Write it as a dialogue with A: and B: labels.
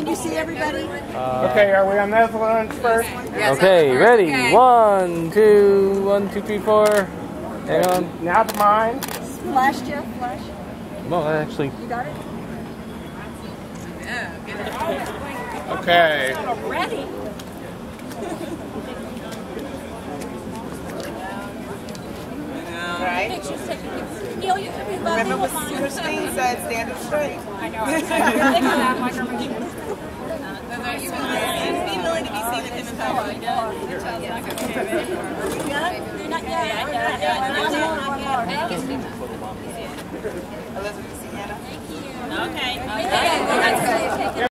A: Can you see everybody?
B: Okay, are we on Netherlands first?
C: Yes, okay, ready? Okay. 1, 2, 1, 2, 3, 4. Hang on.
B: Now to mine.
A: Flash, Jeff, flash.
C: Well, actually.
A: You got it?
B: Okay.
A: Ready.
D: Right? Remember what Christine said, stand up straight. I know. Be willing to be seen with him in public. Elizabeth, see Hannah?
E: Okay.